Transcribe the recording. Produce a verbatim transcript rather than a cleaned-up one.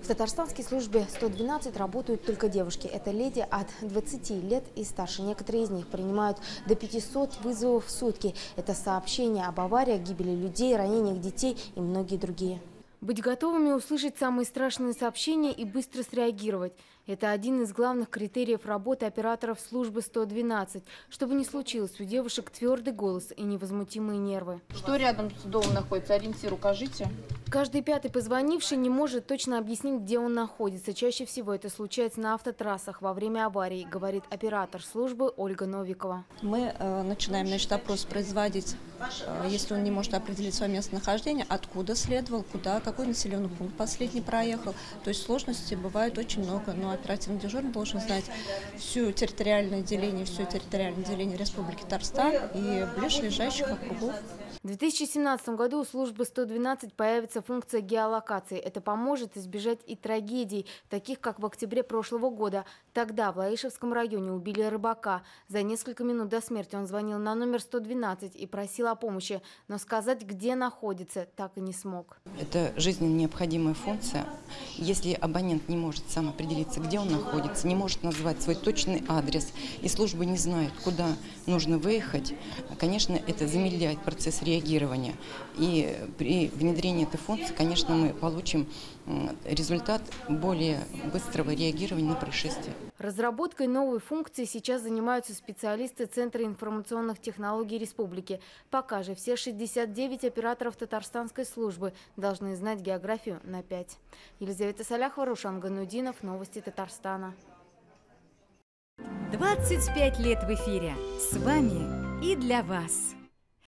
татарстанской службе сто двенадцать работают только девушки. Это леди от двадцати лет и старше. Некоторые из них принимают до пятисот вызовов в сутки. Это сообщения об авариях, гибели людей, ранениях детей и многие другие. Быть готовыми услышать самые страшные сообщения и быстро среагировать – это один из главных критериев работы операторов службы сто двенадцать. Чтобы не случилось, у девушек твердый голос и невозмутимые нервы. Что рядом с домом находится? Ориентир укажите. Каждый пятый позвонивший не может точно объяснить, где он находится. Чаще всего это случается на автотрассах во время аварий, говорит оператор службы Ольга Новикова. Мы э, начинаем, значит, опрос производить, э, если он не может определить свое местонахождение, откуда следовал, куда, какой населенный пункт последний проехал. То есть сложностей бывает очень много, но оперативный дежурный должен знать всю территориальное деление, все территориальное деление Республики Татарстан и ближайших округов. В две тысячи семнадцатом году у службы сто двенадцать появится функция геолокации. Это поможет избежать и трагедий, таких как в октябре прошлого года. Тогда в Лаишевском районе убили рыбака. За несколько минут до смерти он звонил на номер сто двенадцать и просил о помощи. Но сказать, где находится, так и не смог. Это жизненно необходимая функция. Если абонент не может сам определиться, где он находится, не может назвать свой точный адрес, и служба не знает, куда нужно выехать, конечно, это замедляет процесс реагирования. И при внедрении этой функции, конечно, мы получим результат более быстрого реагирования на происшествия. Разработкой новой функции сейчас занимаются специалисты Центра информационных технологий Республики. Пока же все шестьдесят девять операторов татарстанской службы должны знать географию на пять. Елизавета Саляхова, Рушан Ганудинов. Новости Татарстана. двадцать пять лет в эфире. С вами и для вас.